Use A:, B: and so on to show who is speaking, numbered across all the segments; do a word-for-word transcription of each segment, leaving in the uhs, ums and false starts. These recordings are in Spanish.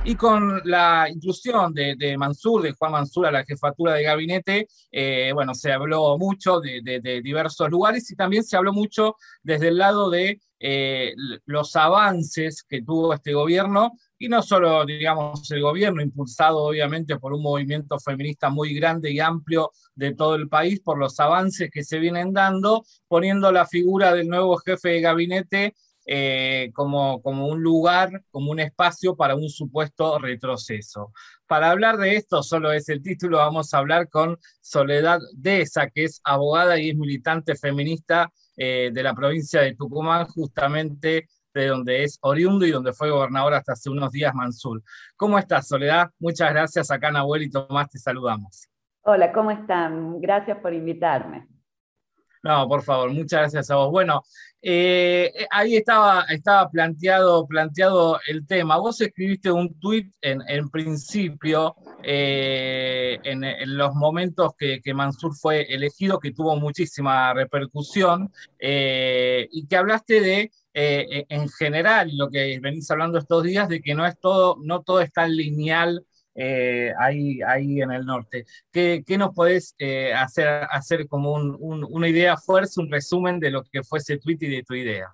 A: y con la inclusión de, de Mansur, de Juan Mansur a la jefatura de gabinete, eh, bueno, se habló mucho de, de, de diversos lugares y también se habló mucho desde el lado de eh, los avances que tuvo este gobierno, y no solo, digamos, el gobierno, impulsado obviamente por un movimiento feminista muy grande y amplio de todo el país, por los avances que se vienen dando, poniendo la figura del nuevo jefe de gabinete eh, como, como un lugar, como un espacio para un supuesto retroceso. Para hablar de esto, solo es el título, vamos a hablar con Soledad Deza, que es abogada y es militante feminista eh, de la provincia de Tucumán, justamente de donde es oriundo y donde fue gobernador hasta hace unos días Mansur. ¿Cómo estás, Soledad? Muchas gracias. Acá Nahuel y Tomás te saludamos.
B: Hola, ¿cómo están? Gracias por invitarme.
A: No, por favor, muchas gracias a vos. Bueno, eh, ahí estaba, estaba planteado, planteado el tema. Vos escribiste un tuit en, en principio, eh, en, en los momentos que, que Mansur fue elegido, que tuvo muchísima repercusión, eh, y que hablaste de, eh, en general, lo que venís hablando estos días, de que no es todo, no todo es tan lineal eh, ahí, ahí en el norte. ¿Qué, qué nos podés eh, hacer, hacer como un, un, una idea fuerza, un resumen de lo que fue ese tweet y de tu idea?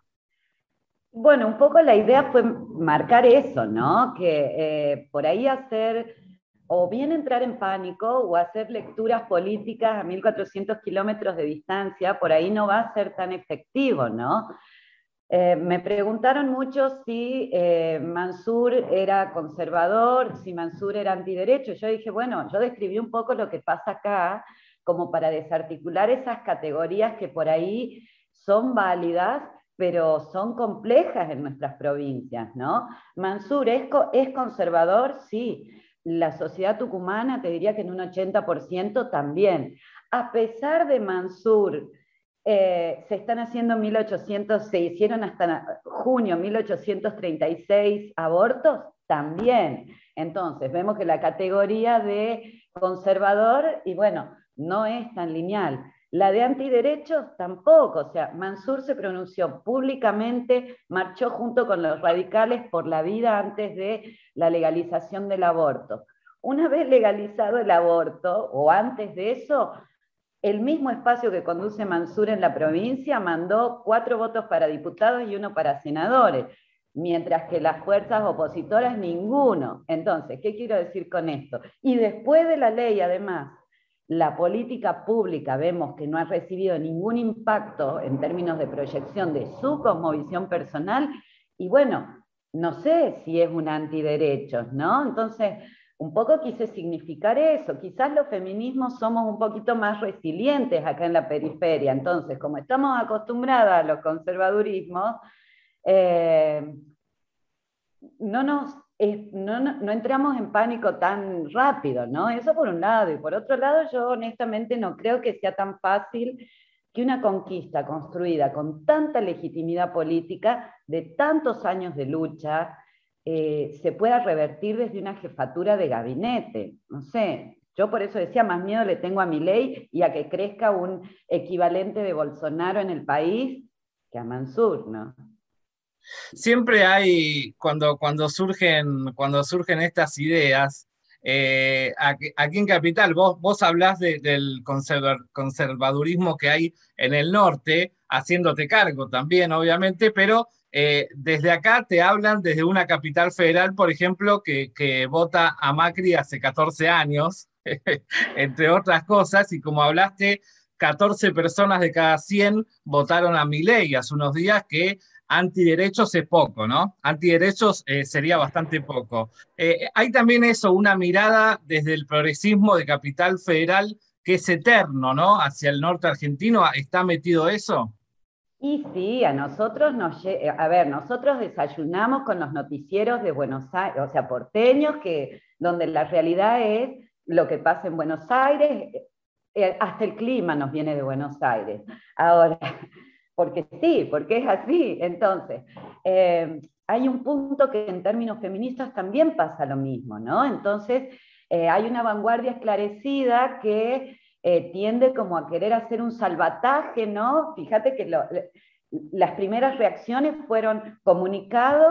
B: Bueno, un poco la idea fue marcar eso, ¿no? Que eh, por ahí hacer, o bien entrar en pánico, o hacer lecturas políticas a mil cuatrocientos kilómetros de distancia, por ahí no va a ser tan efectivo, ¿no? Eh, me preguntaron mucho si eh, Mansur era conservador, si Mansur era antiderecho. Yo dije, bueno, yo describí un poco lo que pasa acá, como para desarticular esas categorías que por ahí son válidas, pero son complejas en nuestras provincias, ¿no? Mansur es, es conservador, sí. La sociedad tucumana, te diría que en un ochenta por ciento también. A pesar de Mansur, Eh, se están haciendo mil ochocientos, se hicieron hasta junio mil ochocientos treinta y seis abortos, también. Entonces, vemos que la categoría de conservador, y bueno, no es tan lineal. La de antiderechos tampoco, o sea, Mansur se pronunció públicamente, marchó junto con los radicales por la vida antes de la legalización del aborto. Una vez legalizado el aborto, o antes de eso, el mismo espacio que conduce Mansur en la provincia mandó cuatro votos para diputados y uno para senadores, mientras que las fuerzas opositoras ninguno. Entonces, ¿qué quiero decir con esto? Y después de la ley, además, la política pública vemos que no ha recibido ningún impacto en términos de proyección de su cosmovisión personal, y bueno, no sé si es un antiderechos, ¿no? Entonces, un poco quise significar eso. Quizás los feminismos somos un poquito más resilientes acá en la periferia. Entonces, como estamos acostumbradas a los conservadurismos, eh, no, nos, eh, no, no, no entramos en pánico tan rápido, ¿no? Eso por un lado. Y por otro lado, yo honestamente no creo que sea tan fácil que una conquista construida con tanta legitimidad política, de tantos años de lucha, Eh, se pueda revertir desde una jefatura de gabinete. No sé, yo por eso decía, más miedo le tengo a Milei y a que crezca un equivalente de Bolsonaro en el país que a Mansur, ¿no?
A: Siempre hay, cuando, cuando, surgen, cuando surgen estas ideas, eh, aquí, aquí en Capital, vos, vos hablás de, del conserva, conservadurismo que hay en el norte, haciéndote cargo también, obviamente, pero eh, desde acá te hablan desde una capital federal, por ejemplo, que, que vota a Macri hace catorce años, entre otras cosas, y como hablaste, catorce personas de cada cien votaron a Milei hace unos días, que antiderechos es poco, ¿no? Antiderechos eh, sería bastante poco. Eh, hay también eso, una mirada desde el progresismo de Capital Federal que es eterno, ¿no? Hacia el norte argentino, ¿está metido eso?
B: Y sí, a nosotros nos, a ver, nosotros desayunamos con los noticieros de Buenos Aires, o sea, porteños, que, donde la realidad es lo que pasa en Buenos Aires, eh, hasta el clima nos viene de Buenos Aires. Ahora, porque sí, porque es así. Entonces, eh, hay un punto que en términos feministas también pasa lo mismo, ¿no? Entonces, eh, hay una vanguardia esclarecida que eh, tiende como a querer hacer un salvataje, ¿no? Fíjate que lo, las primeras reacciones fueron comunicados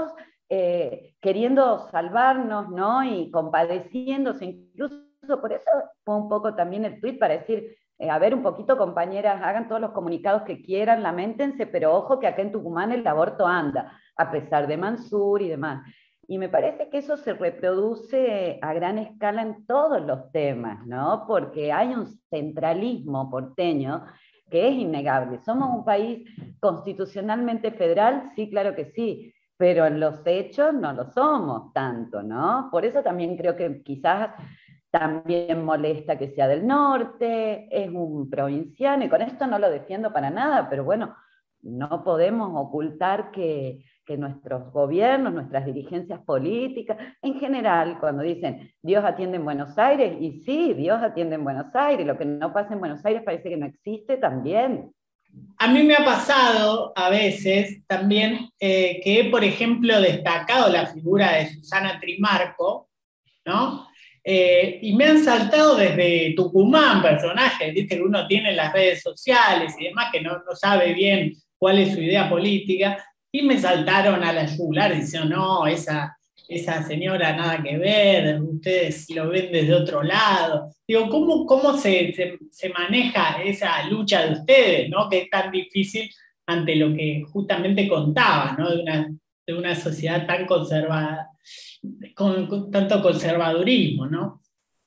B: eh, queriendo salvarnos, ¿no? Y compadeciéndose, incluso por eso fue un poco también el tuit para decir, eh, a ver, un poquito compañeras, hagan todos los comunicados que quieran, lamentense, pero ojo que acá en Tucumán el aborto anda, a pesar de Mansur y demás. Y me parece que eso se reproduce a gran escala en todos los temas, ¿no? Porque hay un centralismo porteño que es innegable. Somos un país constitucionalmente federal, sí, claro que sí, pero en los hechos no lo somos tanto, ¿no? Por eso también creo que quizás también molesta que sea del norte, es un provinciano, y con esto no lo defiendo para nada, pero bueno, no podemos ocultar que, que nuestros gobiernos, nuestras dirigencias políticas, en general, cuando dicen Dios atiende en Buenos Aires, y sí, Dios atiende en Buenos Aires, lo que no pasa en Buenos Aires parece que no existe también.
C: A mí me ha pasado a veces también eh, que he, por ejemplo, destacado la figura de Susana Trimarco, ¿no? Eh, y me han saltado desde Tucumán personajes, ¿viste? Que uno tiene en las redes sociales y demás, que no, no sabe bien cuál es su idea política, y me saltaron a la yugular diciendo, no, esa, esa señora nada que ver, ustedes lo ven desde otro lado. Digo, ¿cómo, cómo se, se, se maneja esa lucha de ustedes, ¿no? Que es tan difícil ante lo que justamente contaba, ¿no? De una, de una sociedad tan conservada, con, con tanto conservadurismo, ¿no?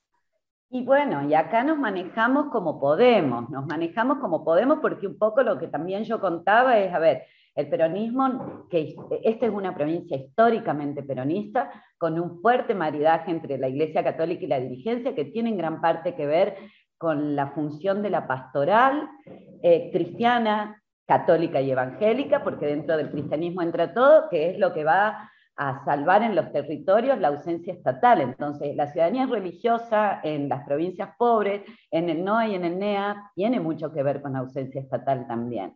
B: Y bueno, y acá nos manejamos como podemos, nos manejamos como podemos porque un poco lo que también yo contaba es, a ver, el peronismo, que esta es una provincia históricamente peronista, con un fuerte maridaje entre la Iglesia Católica y la dirigencia, que tiene en gran parte que ver con la función de la pastoral eh, cristiana, católica y evangélica, porque dentro del cristianismo entra todo, que es lo que va a salvar en los territorios la ausencia estatal. Entonces, la ciudadanía religiosa en las provincias pobres, en el N O A y en el N E A, tiene mucho que ver con la ausencia estatal también.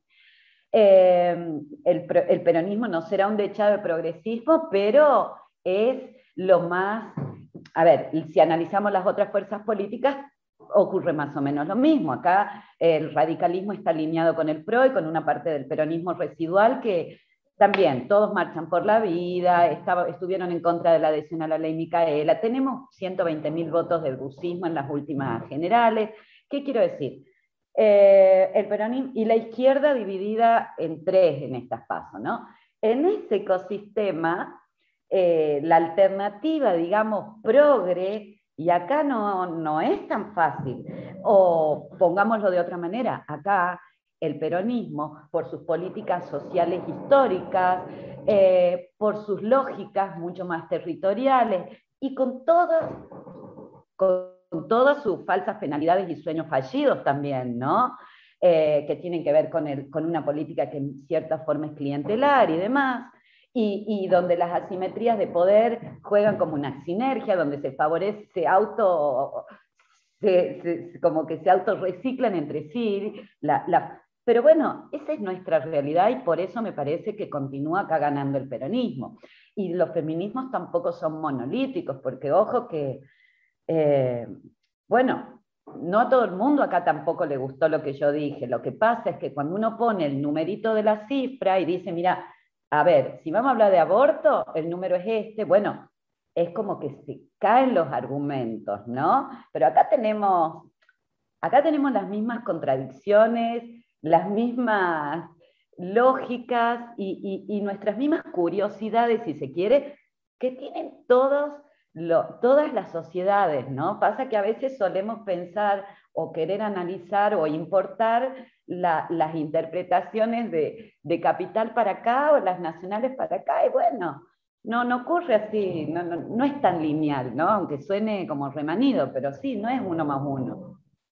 B: Eh, el, el peronismo no será un dechado de progresismo, pero es lo más... A ver, si analizamos las otras fuerzas políticas, ocurre más o menos lo mismo. Acá el radicalismo está alineado con el P R O y con una parte del peronismo residual que también todos marchan por la vida, estaba, estuvieron en contra de la adhesión a la ley Micaela, tenemos ciento veinte mil votos del brucismo en las últimas generales. ¿Qué quiero decir? Eh, el peronismo y la izquierda dividida en tres en estas pasos, ¿no? En ese ecosistema, eh, la alternativa, digamos, progre, y acá no, no es tan fácil, o pongámoslo de otra manera, acá el peronismo, por sus políticas sociales históricas, eh, por sus lógicas mucho más territoriales, y con todas, con todas sus falsas penalidades y sueños fallidos también, ¿no? Eh, que tienen que ver con, el, con una política que en cierta forma es clientelar y demás, y, y donde las asimetrías de poder juegan como una sinergia, donde se favorece, se auto... Se, se, como que se autorreciclan entre sí, la, la, pero bueno, esa es nuestra realidad y por eso me parece que continúa acá ganando el peronismo. Y los feminismos tampoco son monolíticos, porque ojo que, eh, bueno, no a todo el mundo acá tampoco le gustó lo que yo dije. Lo que pasa es que cuando uno pone el numerito de la cifra y dice, mira, a ver, si vamos a hablar de aborto, el número es este, bueno, es como que se caen los argumentos, ¿no? Pero acá tenemos, acá tenemos las mismas contradicciones, las mismas lógicas y, y, y nuestras mismas curiosidades, si se quiere, que tienen todos lo, todas las sociedades, ¿no? Pasa que a veces solemos pensar o querer analizar o importar la, las interpretaciones de, de capital para acá o las nacionales para acá, y bueno, no, no ocurre así, no, no, no es tan lineal, ¿no? Aunque suene como remanido, pero sí, no es uno más uno.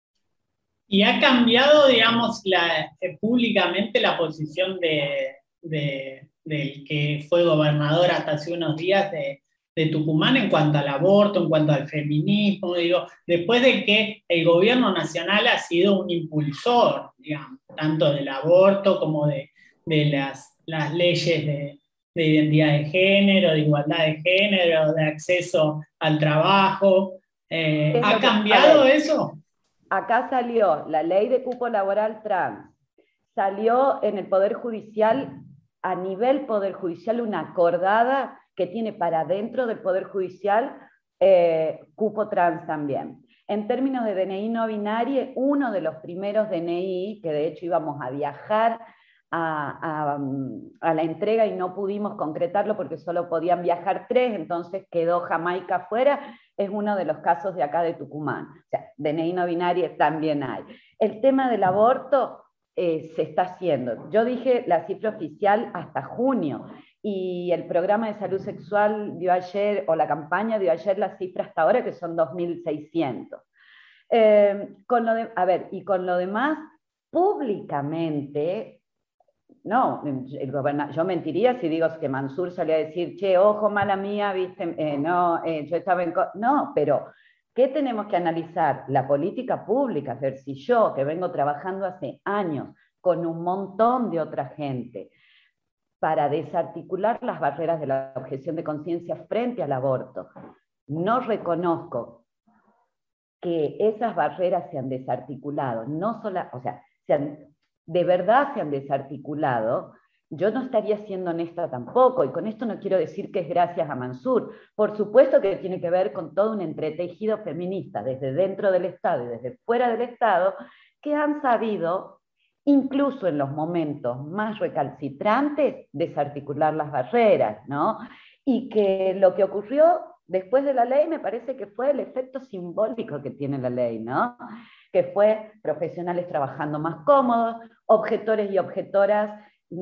C: Y ha cambiado, digamos, la, eh, públicamente la posición de, de, del que fue gobernador hasta hace unos días de, de Tucumán en cuanto al aborto, en cuanto al feminismo, digo, después de que el gobierno nacional ha sido un impulsor, digamos, tanto del aborto como de, de las, las leyes de, de identidad de género, de igualdad de género, de acceso al trabajo. Eh, ¿Ha cambiado eso?
B: Acá salió la ley de cupo laboral trans, salió en el Poder Judicial, a nivel Poder Judicial, una acordada que tiene para dentro del Poder Judicial eh, cupo trans también. En términos de D N I no binario, uno de los primeros D N I, que de hecho íbamos a viajar a, a, a la entrega y no pudimos concretarlo porque solo podían viajar tres, entonces quedó Jamaica fuera, es uno de los casos de acá de Tucumán. O sea, D N I no binario también hay. El tema del aborto eh, se está haciendo. Yo dije la cifra oficial hasta junio, y el programa de salud sexual dio ayer, o la campaña dio ayer la cifra hasta ahora, que son dos mil seiscientos. Eh, con lo de, a ver, y con lo demás, públicamente, no, el gobernador, yo mentiría si digo que Mansur salía a decir, che, ojo, mala mía, viste, eh, no, eh, yo estaba en... No, pero ¿qué tenemos que analizar? La política pública, ver si yo, que vengo trabajando hace años con un montón de otra gente, para desarticular las barreras de la objeción de conciencia frente al aborto, no reconozco que esas barreras se han desarticulado, no solo, o sea, se han, de verdad se han desarticulado, yo no estaría siendo honesta tampoco, y con esto no quiero decir que es gracias a Mansur, por supuesto que tiene que ver con todo un entretejido feminista, desde dentro del Estado y desde fuera del Estado, que han sabido, incluso en los momentos más recalcitrantes, desarticular las barreras, ¿no? Y que lo que ocurrió después de la ley me parece que fue el efecto simbólico que tiene la ley, ¿no? Que fue profesionales trabajando más cómodos, objetores y objetoras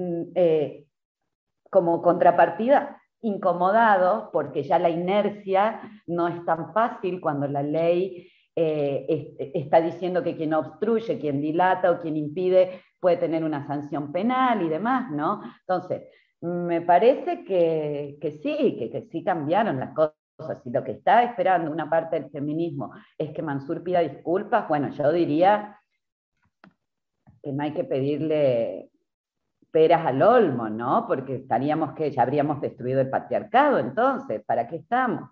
B: eh, como contrapartida incomodados, porque ya la inercia no es tan fácil cuando la ley Eh, es, está diciendo que quien obstruye, quien dilata o quien impide puede tener una sanción penal y demás, ¿no? Entonces, me parece que, que sí, que, que sí cambiaron las cosas. Si lo que está esperando una parte del feminismo es que Mansur pida disculpas, bueno, yo diría que no hay que pedirle peras al olmo, ¿no? Porque estaríamos que ya habríamos destruido el patriarcado, entonces, ¿para qué estamos?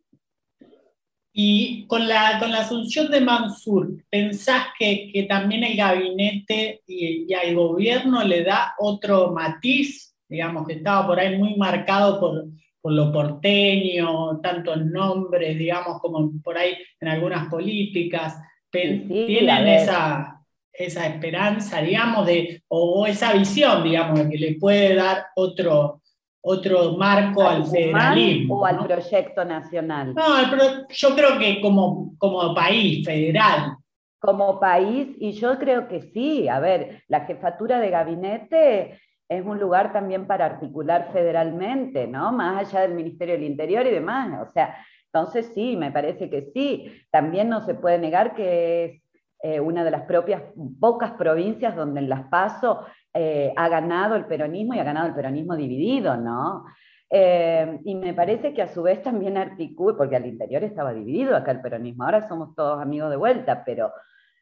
C: Y con la, con la asunción de Mansur, ¿pensás que, que también el gabinete y, y al gobierno le da otro matiz? Digamos que estaba por ahí muy marcado por, por lo porteño, tanto en nombres, digamos, como por ahí en algunas políticas.
B: Sí, sí,
C: ¿Tienen esa, esa esperanza, digamos, de, o esa visión, digamos, de que le puede dar otro... otro marco al federalismo?
B: ¿O al ¿no? proyecto nacional?
C: No, pero yo creo que como, como país federal.
B: Como país, y yo creo que sí. A ver, la jefatura de gabinete es un lugar también para articular federalmente, ¿no? Más allá del Ministerio del Interior y demás. O sea, entonces sí, me parece que sí. También no se puede negar que es eh, una de las propias pocas provincias donde en las PASO Eh, ha ganado el peronismo y ha ganado el peronismo dividido, ¿no? Eh, y me parece que a su vez también articula, porque al interior estaba dividido acá el peronismo, ahora somos todos amigos de vuelta, pero,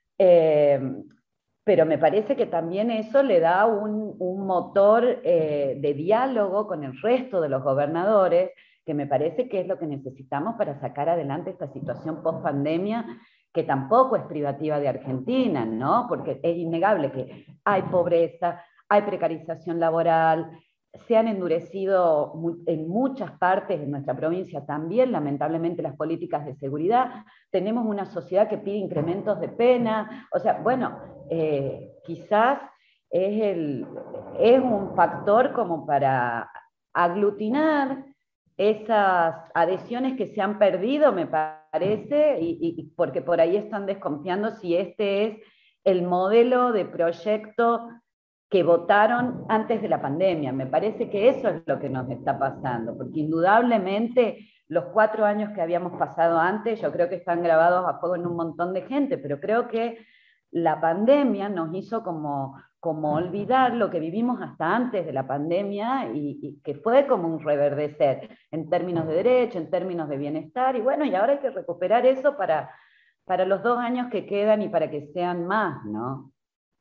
B: eh, pero me parece que también eso le da un, un motor eh, de diálogo con el resto de los gobernadores, que me parece que es lo que necesitamos para sacar adelante esta situación post-pandemia, que tampoco es privativa de Argentina, ¿no? Porque es innegable que hay pobreza, hay precarización laboral, se han endurecido en muchas partes de nuestra provincia también, lamentablemente, las políticas de seguridad, tenemos una sociedad que pide incrementos de pena, o sea, bueno, eh, quizás es, el, es un factor como para aglutinar esas adhesiones que se han perdido, me parece, y, y porque por ahí están desconfiando si este es el modelo de proyecto que votaron antes de la pandemia. Me parece que eso es lo que nos está pasando, porque indudablemente los cuatro años que habíamos pasado antes, yo creo que están grabados a fuego en un montón de gente, pero creo que la pandemia nos hizo como, como olvidar lo que vivimos hasta antes de la pandemia y, y que fue como un reverdecer en términos de derecho, en términos de bienestar, y bueno, y ahora hay que recuperar eso para, para los dos años que quedan y para que sean más, ¿no?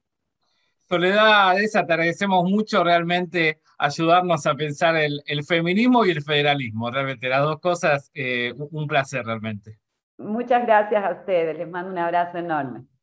A: Soledad, esa te agradecemos mucho realmente ayudarnos a pensar el, el feminismo y el federalismo, realmente las dos cosas, eh, un placer realmente.
B: Muchas gracias a ustedes, les mando un abrazo enorme.